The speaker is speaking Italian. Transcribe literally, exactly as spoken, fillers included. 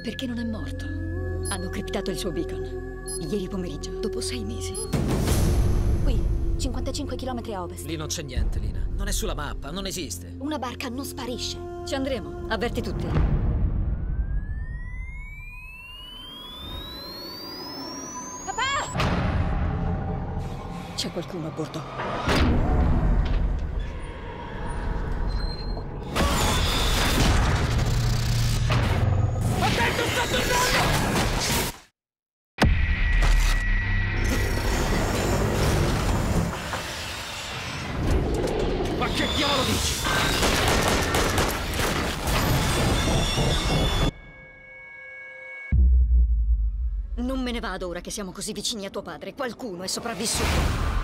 Perché non è morto. Hanno criptato il suo beacon. Ieri pomeriggio, dopo sei mesi. Qui, cinquantacinque chilometri a ovest. Lì non c'è niente, Lina. Non è sulla mappa, non esiste. Una barca non sparisce. Ci andremo, avverti tutti. Papà! C'è qualcuno a bordo. Attento, sta tornando! Ma che diavolo dici? Non me ne vado ora che siamo così vicini a tuo padre. Qualcuno è sopravvissuto.